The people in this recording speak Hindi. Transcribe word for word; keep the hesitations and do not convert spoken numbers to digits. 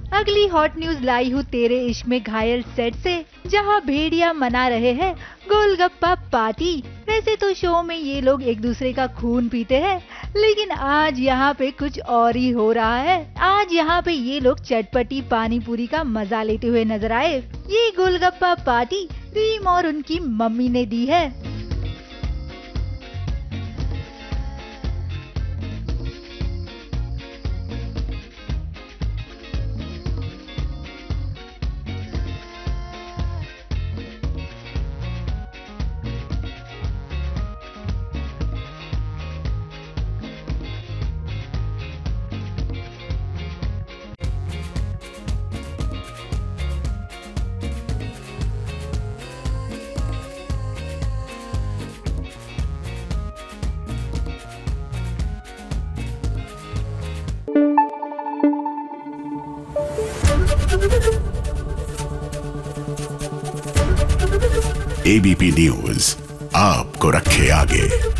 अगली हॉट न्यूज लाई हूँ तेरे इश्क में घायल सेट से, जहाँ भेड़िया मना रहे हैं गोलगप्पा पार्टी। वैसे तो शो में ये लोग एक दूसरे का खून पीते हैं, लेकिन आज यहाँ पे कुछ और ही हो रहा है। आज यहाँ पे ये लोग चटपटी पानी पूरी का मजा लेते हुए नजर आए। ये गोलगप्पा पार्टी रीम और उनकी मम्मी ने दी है। एबीपी न्यूज आपको रखे आगे।